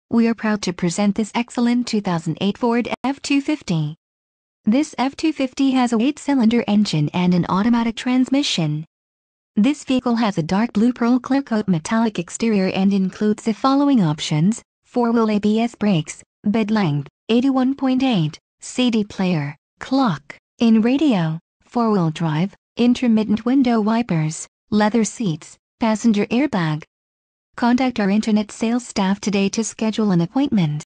We are proud to present this excellent 2008 Ford F250. This F250 has a 8-cylinder engine and an automatic transmission. This vehicle has a dark blue pearl Clearcoat metallic exterior and includes the following options: 4-wheel ABS brakes, bed length, 81.8, CD player, clock, in radio, 4-wheel drive, intermittent window wipers, leather seats, passenger airbag. Contact our internet sales staff today to schedule an appointment.